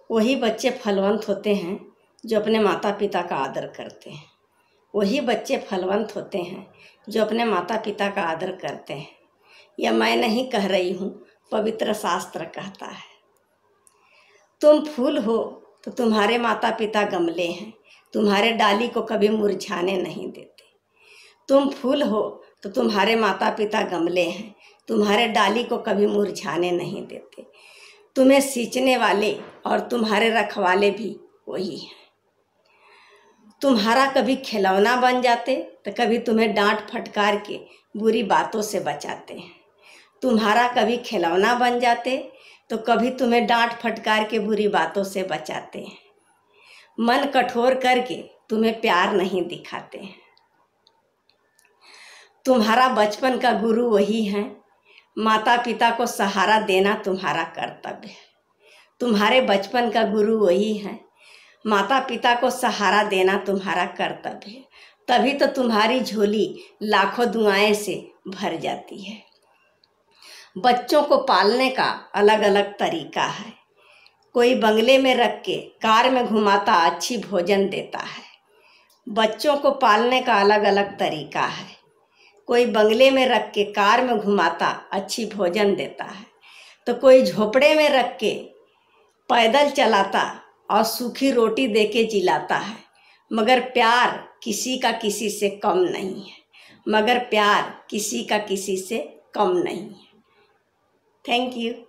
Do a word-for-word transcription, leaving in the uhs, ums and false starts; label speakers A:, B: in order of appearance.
A: वही बच्चे फलवंत होते हैं जो अपने माता पिता का आदर करते हैं। वही बच्चे फलवंत होते हैं जो अपने माता पिता का आदर करते हैं। यह मैं नहीं कह रही हूँ, पवित्र शास्त्र कहता है। तुम फूल हो तो तुम्हारे माता पिता गमले हैं, तुम्हारे डाली को कभी मुरझाने नहीं देते। तुम फूल हो तो तुम्हारे माता पिता गमले हैं, तुम्हारे डाली को कभी मुरझाने नहीं देते। तुम्हें सींचने वाले और तुम्हारे रखवाले भी वही हैं। तुम्हारा कभी खिलौना बन जाते तो कभी तुम्हें डांट फटकार के बुरी बातों से बचाते हैं। तुम्हारा कभी खिलौना बन जाते तो कभी तुम्हें डांट फटकार के बुरी बातों से बचाते हैं। मन कठोर करके तुम्हें प्यार नहीं दिखाते हैं। तुम्हारा बचपन का गुरु वही है, माता पिता को सहारा देना तुम्हारा कर्तव्य है। तुम्हारे बचपन का गुरु वही है, माता पिता को सहारा देना तुम्हारा कर्तव्य है। तभी तो तुम्हारी झोली लाखों दुआएं से भर जाती है। बच्चों को पालने का अलग अलग तरीका है। कोई बंगले में रख के कार में घुमाता अच्छी भोजन देता है। बच्चों को पालने का अलग अलग तरीका है। कोई बंगले में रख के कार में घुमाता अच्छी भोजन देता है, तो कोई झोपड़े में रख के पैदल चलाता और सूखी रोटी दे के जिलाता है। मगर प्यार किसी का किसी से कम नहीं है। मगर प्यार किसी का किसी से कम नहीं है। Thank you.